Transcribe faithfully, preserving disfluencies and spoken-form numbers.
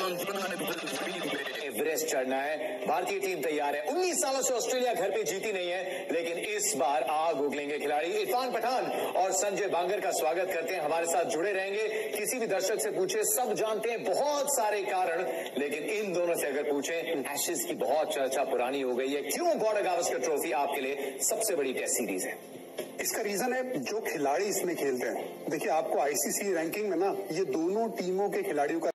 Everest चढ़ना है। भारतीय टीम तैयार है। उन्नीस सालों से ऑस्ट्रेलिया घर पे जीती नहीं है, लेकिन इस बार आग उगलेंगे खिलाड़ी। इरफान पठान और संजय बांगर का स्वागत करते हैं, हमारे साथ जुड़े रहेंगे। किसी भी दर्शक से पूछे, सब जानते हैं बहुत सारे कारण, लेकिन इन दोनों से अगर पूछे, एशेज की बहुत चर्चा पुरानी हो गई है। क्यों गौरव गावस्कर ट्रॉफी आपके लिए सबसे बड़ी टेस्ट सीरीज है? इसका रीजन है जो खिलाड़ी इसमें खेलते हैं। देखिए, आपको आईसीसी रैंकिंग में ना ये दोनों टीमों के खिलाड़ियों का